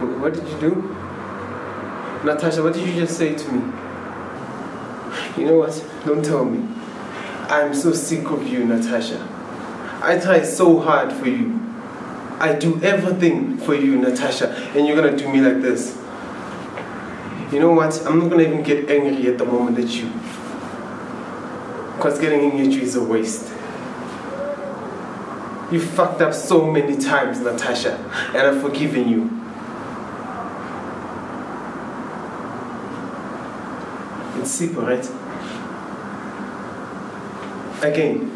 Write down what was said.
What did you do? Natasha, what did you just say to me? You know what? Don't tell me. I'm so sick of you, Natasha. I try so hard for you. I do everything for you, Natasha, and you're gonna do me like this. You know what? I'm not gonna even get angry at the moment at you. Because getting angry at you is a waste. You fucked up so many times, Natasha, and I've forgiven you. It's simple, right? Again,